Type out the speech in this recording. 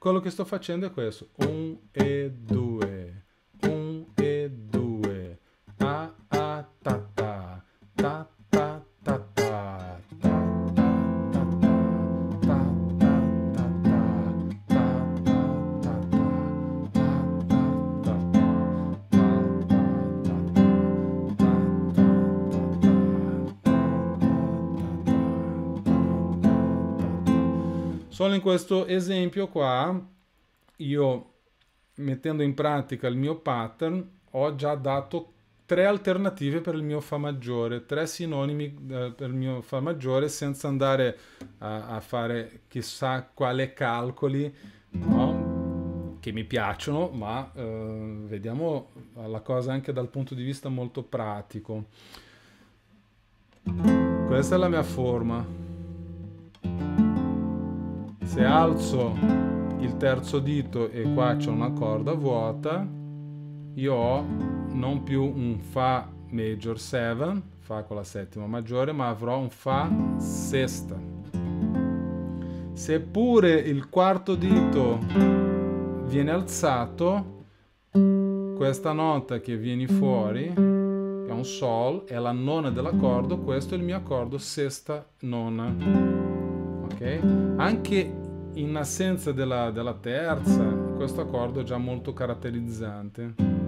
quello che sto facendo è questo. 1 e 2, 1 e 2, a a ta ta, ta ta ta ta, ta ta ta ta, ta ta ta ta. Solo in questo esempio qua, io mettendo in pratica il mio pattern, ho già dato tre alternative per il mio Fa maggiore, tre sinonimi per il mio Fa maggiore, senza andare a fare chissà quale calcoli, no? Che mi piacciono, ma vediamo la cosa anche dal punto di vista molto pratico. Questa è la mia forma. Se alzo il terzo dito e qua c'è una corda vuota, io ho non più un Fa major 7, Fa con la settima maggiore, ma avrò un Fa sesta. Seppure il quarto dito viene alzato, questa nota che viene fuori, che è un Sol, è la nona dell'accordo, questo è il mio accordo sesta nona. Ok? Anche in assenza della terza, questo accordo è già molto caratterizzante.